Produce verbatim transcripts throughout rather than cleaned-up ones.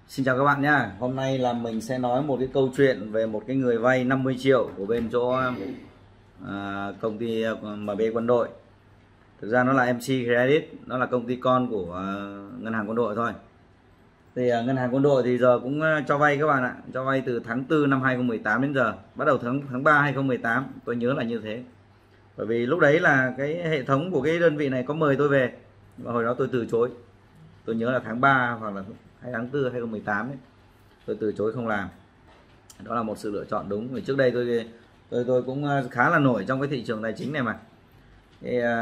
Xin chào các bạn nhé. Hôm nay là mình sẽ nói một cái câu chuyện về một cái người vay năm mươi triệu của bên chỗ à, công ty em bê Quân đội. Thực ra nó là em xê Credit, nó là công ty con của à, ngân hàng Quân đội thôi. Thì à, ngân hàng Quân đội thì giờ cũng à, cho vay các bạn ạ, cho vay từ tháng tư năm hai không một tám đến giờ, bắt đầu tháng tháng ba hai không một tám, tôi nhớ là như thế. Bởi vì lúc đấy là cái hệ thống của cái đơn vị này có mời tôi về, và hồi đó tôi từ chối. Tôi nhớ là tháng ba hoặc là hay tháng tư hai không một tám đấy, tôi từ chối không làm. Đó là một sự lựa chọn đúng, vì trước đây tôi tôi tôi cũng khá là nổi trong cái thị trường tài chính này mà. Thì uh,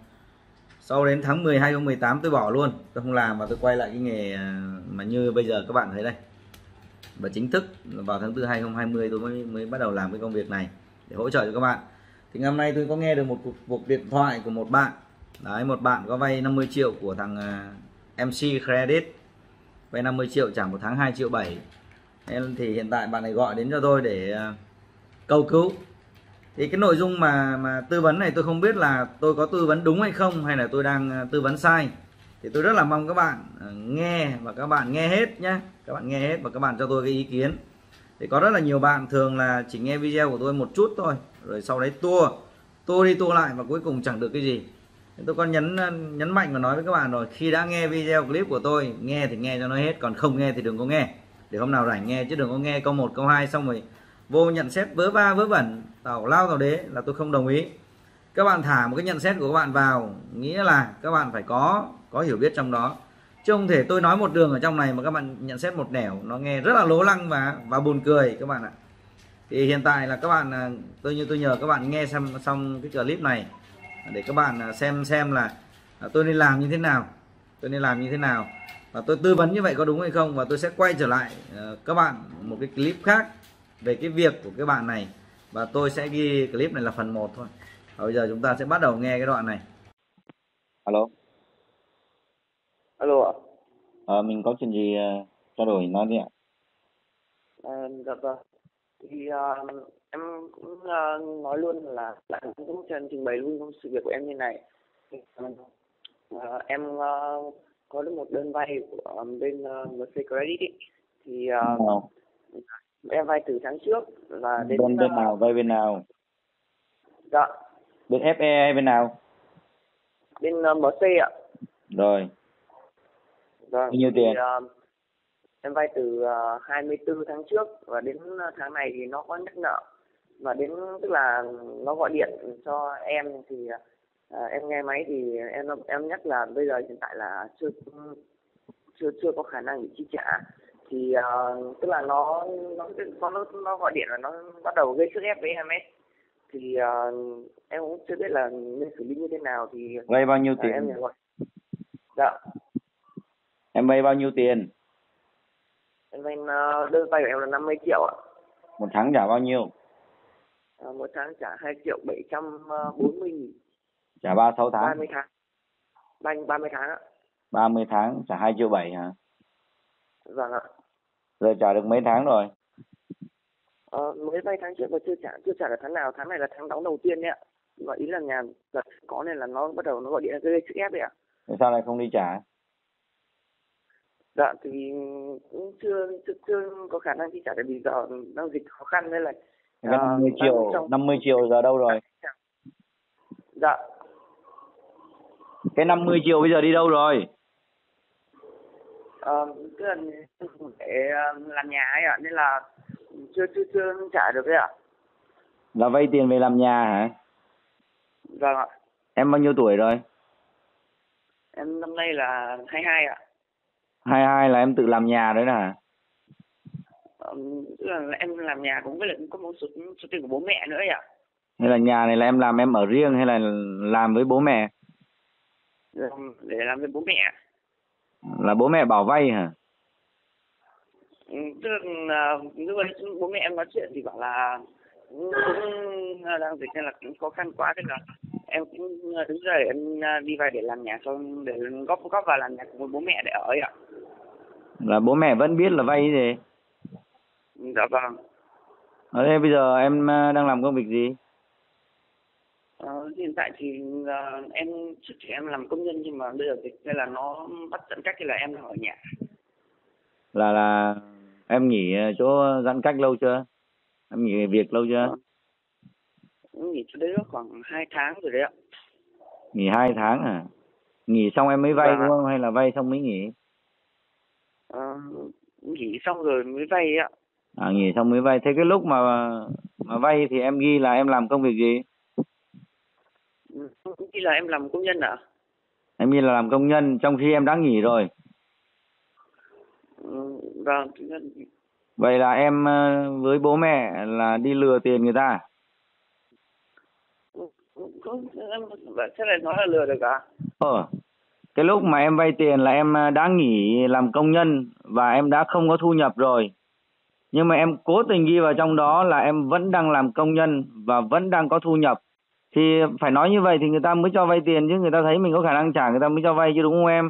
sau đến tháng mười hai không một tám tôi bỏ luôn, tôi không làm và tôi quay lại cái nghề mà như bây giờ các bạn thấy đây. Và chính thức vào tháng tư hai không hai không tôi mới mới bắt đầu làm cái công việc này để hỗ trợ cho các bạn. Thì ngày hôm nay tôi có nghe được một cuộc, cuộc điện thoại của một bạn. Đấy, một bạn có vay năm mươi triệu của thằng uh, em xê Credit, vay năm mươi triệu trả một tháng hai triệu bảy. Nên thì hiện tại bạn này gọi đến cho tôi để uh, cầu cứu. Thì cái nội dung mà mà tư vấn này tôi không biết là tôi có tư vấn đúng hay không, hay là tôi đang uh, tư vấn sai. Thì tôi rất là mong các bạn uh, nghe và các bạn nghe hết nhé. Các bạn nghe hết và các bạn cho tôi cái ý kiến. Thì có rất là nhiều bạn thường là chỉ nghe video của tôi một chút thôi, rồi sau đấy tua tua đi tua lại và cuối cùng chẳng được cái gì. Tôi còn nhấn nhấn mạnh và nói với các bạn rồi, khi đã nghe video clip của tôi, nghe thì nghe cho nó hết, còn không nghe thì đừng có nghe. Để hôm nào rảnh nghe, chứ đừng có nghe câu một câu hai xong rồi vô nhận xét vớ va vớ vẩn, tào lao tào đế, là tôi không đồng ý. Các bạn thả một cái nhận xét của các bạn vào, nghĩa là các bạn phải có có hiểu biết trong đó, chứ không thể tôi nói một đường ở trong này mà các bạn nhận xét một nẻo, nó nghe rất là lố lăng và và buồn cười các bạn ạ. Thì hiện tại là các bạn, tôi như tôi nhờ các bạn nghe xem xong cái clip này để các bạn xem xem là tôi nên làm như thế nào, tôi nên làm như thế nào và tôi tư vấn như vậy có đúng hay không, và tôi sẽ quay trở lại các bạn một cái clip khác về cái việc của các bạn này, và tôi sẽ ghi clip này là phần một thôi. Và bây giờ chúng ta sẽ bắt đầu nghe cái đoạn này. Alo. Alo ạ. Ờ, mình có chuyện gì uh, trao đổi nói đi ạ. À, dạ vâng. Thì uh, em cũng uh, nói luôn là bạn cũng trình trình bày luôn sự việc của em như này. Thì, uh, em uh, có được một đơn vay của um, bên uh, em xê Credit ý. Thì uh, em vay từ tháng trước là đến bên bên uh, nào vay bên nào? Dạ. Bên ép e hay bên nào? Bên uh, em xê ạ. Rồi. Vâng. Bao nhiêu tiền? Thì, uh, em vay từ uh, hai mươi tư tháng trước và đến tháng này thì nó có nhắc nợ, và đến tức là nó gọi điện cho em thì uh, em nghe máy thì em em nhắc là bây giờ hiện tại là chưa chưa chưa có khả năng để chi trả. Thì uh, tức là nó nó nó nó gọi điện và nó bắt đầu gây sức ép với em ấy. Thì uh, em cũng chưa biết là nên xử lý như thế nào. Thì vay bao nhiêu uh, tiền? em nhận gọi. Dạ. Em vay bao nhiêu tiền? Em vay uh, đơn vay của em là năm mươi triệu ạ. Một tháng trả bao nhiêu? À, một tháng trả hai triệu bảy trăm bốn mươi nghìn. Trả ba sáu tháng? ba mươi tháng. ba mươi tháng ạ. ba mươi tháng trả hai triệu bảy hả? Vâng ạ. Rồi trả được mấy tháng rồi? Ờ, mới vay tháng trước và chưa trả chưa trả được tháng nào. Tháng này là tháng đóng đầu tiên đấy ạ. Và ý là nhà giật có nên là nó bắt đầu nó gọi điện gây sức ép đấy ạ. Tại sao lại không đi trả? Dạ thì cũng chưa chưa, chưa có khả năng chi trả, tại vì giờ đang dịch khó khăn nên là Cái năm mươi triệu trong... năm mươi triệu giờ đâu rồi? Dạ. Cái năm mươi triệu bây giờ đi đâu rồi? Ờ, tức là để làm nhà ấy ạ, nên là chưa chưa chưa trả được đấy ạ. Là vay tiền về làm nhà hả? Vâng ạ. Em bao nhiêu tuổi rồi? Em năm nay là hai mươi hai ạ. hai mươi hai là em tự làm nhà đấy hả? Ờ, tức là em làm nhà cũng với lại cũng có một số, số tiền của bố mẹ nữa ạ. Hay là nhà này là em làm em ở riêng hay là làm với bố mẹ? Để làm với bố mẹ. Là bố mẹ bảo vay hả? Ừ, tức là lúc ấy bố mẹ em nói chuyện thì bảo là cũng, cũng đang dịch nên là cũng khó khăn quá, thế là em cũng đứng dậy em đi vay để làm nhà, xong để góp góp vào làm nhà cùng với bố mẹ để ở ấy ạ. Là bố mẹ vẫn biết là vay cái gì? Dạ vâng. Ở đây bây giờ em đang làm công việc gì? Ờ, hiện tại thì uh, em trước thì em làm công nhân, nhưng mà bây giờ dịch nên là nó bắt giãn cách thì là em đang ở nhà. là là em nghỉ chỗ giãn cách lâu chưa? Em nghỉ việc lâu chưa? Nghỉ chỗ đấy nó khoảng hai tháng rồi đấy ạ. Nghỉ hai tháng à? Nghỉ xong em mới vay Vâng đúng ạ. không? Hay là vay xong mới nghỉ? Ờ, nghỉ xong rồi mới vay ấy ạ. À, nghỉ xong mới vay. Thế cái lúc mà mà vay thì em ghi là em làm công việc gì? Cũng như là em làm công nhân ạ. Em ghi là làm công nhân trong khi em đã nghỉ rồi. Ừ, vâng. Vậy là em ờ, với bố mẹ là đi lừa tiền người ta. Không, em thế này nói là lừa được à? Ờ, cái lúc mà em vay tiền là em đã nghỉ làm công nhân và em đã không có thu nhập rồi. Nhưng mà em cố tình ghi vào trong đó là em vẫn đang làm công nhân và vẫn đang có thu nhập. Thì phải nói như vậy thì người ta mới cho vay tiền chứ, người ta thấy mình có khả năng trả người ta mới cho vay chứ, đúng không em?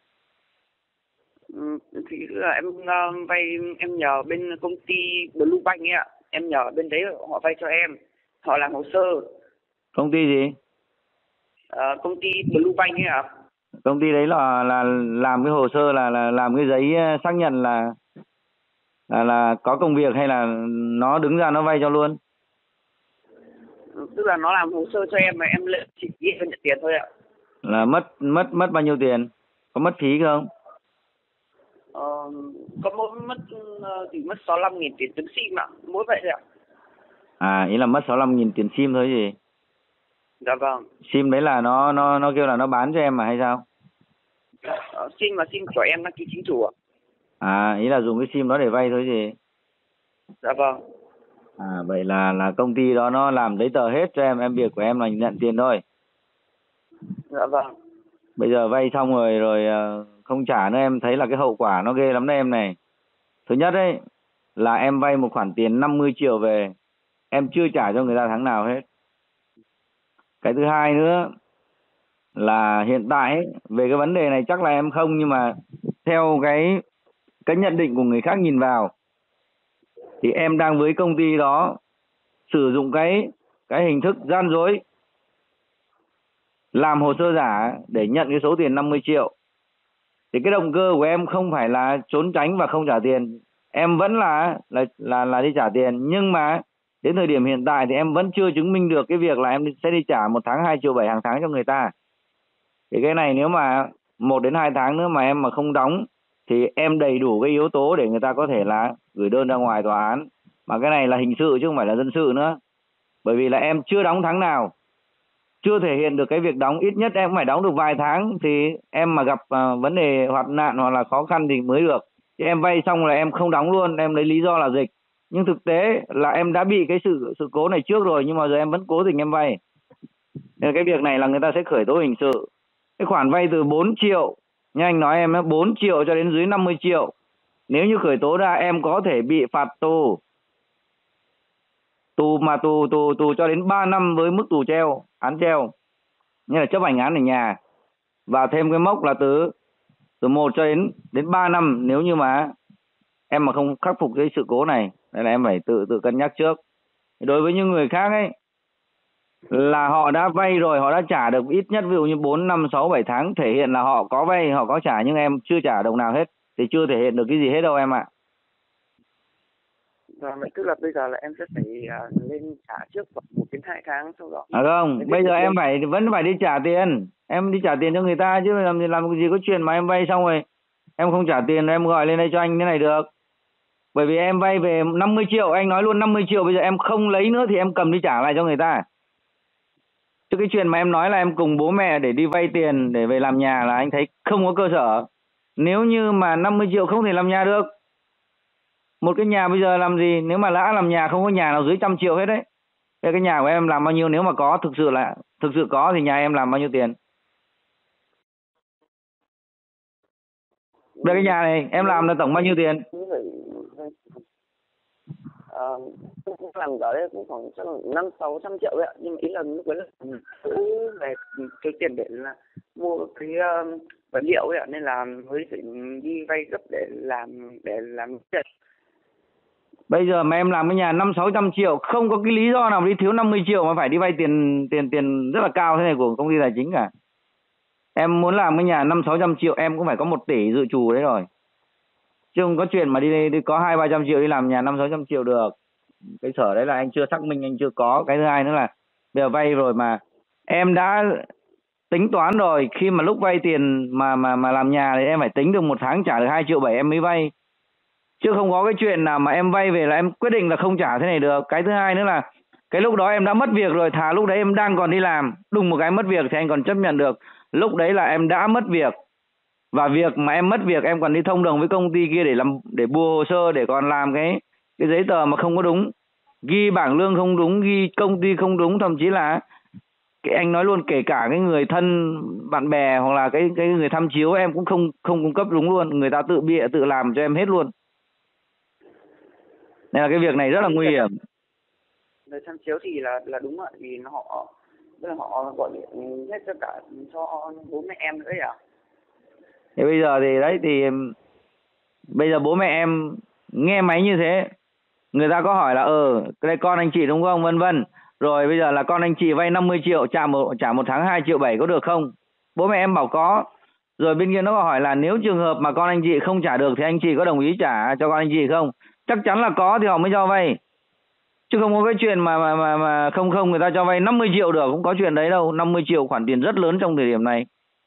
Ừ, thì là em uh, vay em nhờ bên công ty Blue Bank ấy ạ. Em nhờ bên đấy họ vay cho em. Họ làm hồ sơ. Công ty gì? Ờ, công ty Blue Bank ấy ạ. Công ty đấy là là làm cái hồ sơ là là làm cái giấy xác nhận là là là có công việc hay là nó đứng ra nó vay cho luôn? Tức là nó làm hồ sơ cho em mà em lại chỉ ghi và nhận tiền thôi ạ. Là mất mất mất bao nhiêu tiền? Có mất phí không? Ờ, có mỗi mất thì mất sáu mươi lăm nghìn tiền tiếng sim ạ, mỗi vậy thôi ạ. À, ý là mất sáu mươi lăm nghìn tiền sim thôi gì? Dạ vâng. Sim đấy là nó nó nó kêu là nó bán cho em mà hay sao? Ờ, sim mà sim của em đăng ký chính chủ ạ. À, ý là dùng cái sim đó để vay thôi gì? Dạ vâng. À, vậy là là công ty đó nó làm giấy tờ hết cho em, em việc của em là nhận tiền thôi. Dạ vâng. Bây giờ vay xong rồi rồi ờ, không trả nữa, em thấy là cái hậu quả nó ghê lắm đấy em này. Thứ nhất đấy là em vay một khoản tiền năm mươi triệu về, em chưa trả cho người ta tháng nào hết. Cái thứ hai nữa là hiện tại ấy, về cái vấn đề này chắc là em không, nhưng mà theo cái cái nhận định của người khác nhìn vào thì em đang với công ty đó sử dụng cái cái hình thức gian dối, làm hồ sơ giả để nhận cái số tiền năm mươi triệu. Thì cái động cơ của em không phải là trốn tránh và không trả tiền, em vẫn là là là là đi trả tiền, nhưng mà đến thời điểm hiện tại thì em vẫn chưa chứng minh được cái việc là em sẽ đi trả một tháng hai triệu bảy hàng tháng cho người ta. Thì cái này nếu mà một đến hai tháng nữa mà em mà không đóng thì em đầy đủ cái yếu tố để người ta có thể là gửi đơn ra ngoài tòa án. Mà cái này là hình sự chứ không phải là dân sự nữa. Bởi vì là em chưa đóng tháng nào, chưa thể hiện được cái việc đóng, ít nhất em phải đóng được vài tháng thì em mà gặp uh, vấn đề hoạn nạn hoặc là khó khăn thì mới được. Chứ em vay xong là em không đóng luôn, em lấy lý do là dịch. Nhưng thực tế là em đã bị cái sự sự cố này trước rồi, nhưng mà giờ em vẫn cố tình em vay. Nên cái việc này là người ta sẽ khởi tố hình sự. Cái khoản vay từ bốn triệu, như anh nói em, bốn triệu cho đến dưới năm mươi triệu. Nếu như khởi tố ra em có thể bị phạt tù. Tù mà tù tù tù cho đến ba năm với mức tù treo, án treo. Như là chấp hành án ở nhà. Và thêm cái mốc là từ từ một cho đến đến ba năm nếu như mà em mà không khắc phục cái sự cố này. Đây là em phải tự tự cân nhắc trước. Đối với những người khác ấy là họ đã vay rồi, họ đã trả được ít nhất ví dụ như bốn, năm, sáu, bảy tháng, thể hiện là họ có vay, họ có trả, nhưng em chưa trả đồng nào hết thì chưa thể hiện được cái gì hết đâu em ạ. Và vậy tức là bây giờ là em sẽ phải uh, lên trả trước một đến hai tháng sau đó. À không, bây giờ em phải vẫn phải đi trả tiền. Em đi trả tiền cho người ta chứ làm gì làm gì có chuyện mà em vay xong rồi em không trả tiền, em gọi lên đây cho anh thế này được. Bởi vì em vay về năm mươi triệu, anh nói luôn năm mươi triệu bây giờ em không lấy nữa thì em cầm đi trả lại cho người ta. Chứ cái chuyện mà em nói là em cùng bố mẹ để đi vay tiền để về làm nhà là anh thấy không có cơ sở. Nếu như mà năm mươi triệu không thể làm nhà được. Một cái nhà bây giờ làm gì, nếu mà đã làm nhà không có nhà nào dưới trăm triệu hết đấy. Thế cái nhà của em làm bao nhiêu, nếu mà có thực sự là thực sự có thì nhà em làm bao nhiêu tiền? Đây cái nhà này em làm là tổng bao nhiêu tiền? Ờ, cũng làm ở đây cũng khoảng năm sáu trăm triệu đấy ạ, nhưng mà ý là lúc đấy là về cái tiền để là mua cái uh, vật liệu ấy ạ, nên là mới phải đi vay gấp để làm để làm việc. Bây giờ mà em làm cái nhà năm sáu trăm triệu, không có cái lý do nào đi thiếu năm mươi triệu mà phải đi vay tiền tiền tiền rất là cao thế này của công ty tài chính cả. Em muốn làm cái nhà năm sáu trăm triệu em cũng phải có một tỷ dự trù đấy rồi. chứ không có chuyện mà đi, đi có hai ba trăm triệu đi làm nhà năm sáu trăm triệu được. Cái sở đấy là anh chưa xác minh, anh chưa có. Cái thứ hai nữa là bây giờ vay rồi mà em đã tính toán rồi, khi mà lúc vay tiền mà mà mà làm nhà thì em phải tính được một tháng trả được hai triệu bảy em mới vay, chứ không có cái chuyện nào mà em vay về là em quyết định là không trả thế này được. Cái thứ hai nữa là cái lúc đó em đã mất việc rồi, thà lúc đấy em đang còn đi làm, đùng một cái mất việc thì anh còn chấp nhận được. Lúc đấy là em đã mất việc, và việc mà em mất việc em còn đi thông đồng với công ty kia để làm, để bùa hồ sơ, để còn làm cái cái giấy tờ mà không có đúng, ghi bảng lương không đúng, ghi công ty không đúng, thậm chí là cái anh nói luôn, kể cả cái người thân bạn bè hoặc là cái cái người tham chiếu em cũng không không cung cấp đúng luôn, người ta tự bịa tự làm cho em hết luôn. Nên là cái việc này rất là nguy hiểm. Người tham chiếu thì là là đúng ạ, vì họ tức là họ gọi điện hết cho cả cho bố mẹ em nữa à. Thế bây giờ thì đấy thì bây giờ bố mẹ em nghe máy như thế, người ta có hỏi là ờ đây con anh chị đúng không, vân vân, rồi bây giờ là con anh chị vay năm mươi triệu trả một trả một tháng hai triệu bảy có được không? Bố mẹ em bảo có. Rồi bên kia nó có hỏi là nếu trường hợp mà con anh chị không trả được thì anh chị có đồng ý trả cho con anh chị không? Chắc chắn là có thì họ mới cho vay, chứ không có cái chuyện mà mà mà, mà không không người ta cho vay năm mươi triệu được, không có chuyện đấy đâu. Năm mươi triệu khoản tiền rất lớn trong thời điểm này.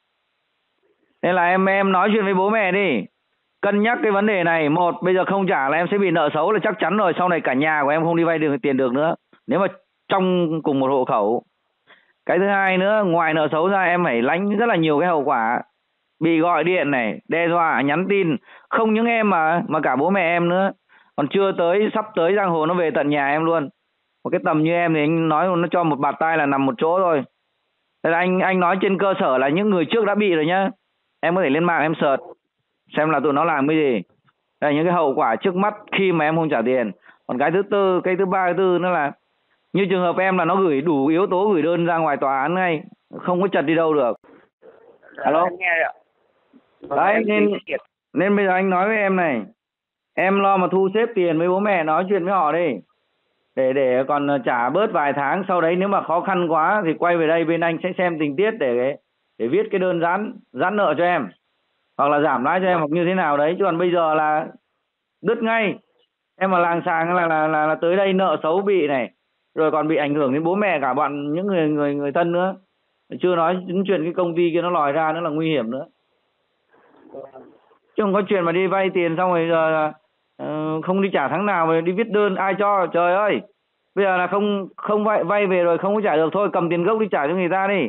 Nên là em em nói chuyện với bố mẹ đi, cân nhắc cái vấn đề này. Một, bây giờ không trả là em sẽ bị nợ xấu là chắc chắn rồi, sau này cả nhà của em không đi vay được tiền được nữa nếu mà trong cùng một hộ khẩu. Cái thứ hai nữa, ngoài nợ xấu ra em phải lãnh rất là nhiều cái hậu quả, bị gọi điện này, đe dọa, nhắn tin, không những em mà mà cả bố mẹ em nữa. Còn chưa tới, sắp tới giang hồ nó về tận nhà em luôn. Một cái tầm như em thì anh nói nó cho một bạt tay là nằm một chỗ thôi. Thế là anh anh nói trên cơ sở là những người trước đã bị rồi nhá. Em có thể lên mạng em search xem là tụi nó làm cái gì. Đây là những cái hậu quả trước mắt khi mà em không trả tiền. Còn cái thứ tư, cái thứ ba, cái thứ tư nữa là như trường hợp em là nó gửi đủ yếu tố gửi đơn ra ngoài tòa án ngay, không có chật đi đâu được. Alo. Em nghe ạ. Đấy nên nên bây giờ anh nói với em này, em lo mà thu xếp tiền với bố mẹ, nói chuyện với họ đi, để để còn trả bớt vài tháng, sau đấy nếu mà khó khăn quá thì quay về đây bên anh sẽ xem tình tiết để để viết cái đơn giãn giãn nợ cho em, hoặc là giảm lãi cho em hoặc như thế nào đấy. Chứ còn bây giờ là đứt ngay. Em mà làng xàng là là, là là tới đây nợ xấu bị này, rồi còn bị ảnh hưởng đến bố mẹ cả bọn những người người người thân nữa. Chưa nói những chuyện cái công ty kia nó lòi ra nữa là nguy hiểm nữa. Chứ không có chuyện mà đi vay tiền xong rồi giờ uh, không đi trả tháng nào rồi đi viết đơn ai cho. Trời ơi, bây giờ là không không vay vay về rồi không có trả được thôi, cầm tiền gốc đi trả cho người ta đi.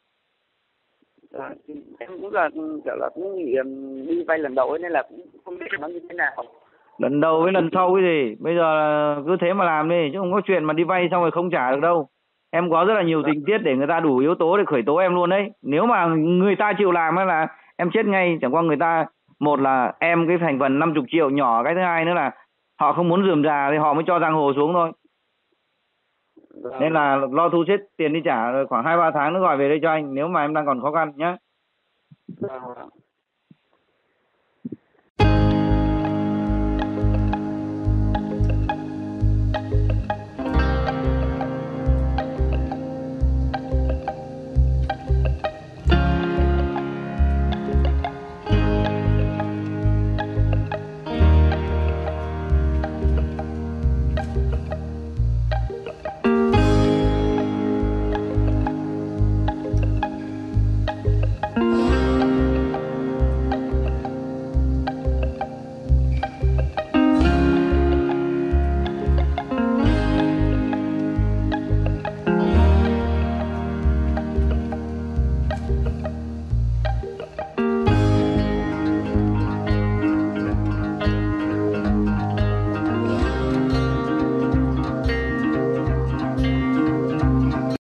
À, em cũng là kiểu là cũng nghĩ đi vay lần đầu ấy, nên là cũng không biết nó như thế nào. Lần đầu với lần sau cái gì, bây giờ là cứ thế mà làm đi, chứ không có chuyện mà đi vay xong rồi không trả được đâu. Em có rất là nhiều tình tiết để người ta đủ yếu tố để khởi tố em luôn đấy. Nếu mà người ta chịu làm ấy là em chết ngay. Chẳng qua người ta, một là em cái thành phần năm mươi triệu nhỏ, cái thứ hai nữa là họ không muốn rườm rà thì họ mới cho giang hồ xuống thôi. Nên là lo thu xếp tiền đi trả, rồi khoảng hai ba tháng nữa gọi về đây cho anh nếu mà em đang còn khó khăn nhé.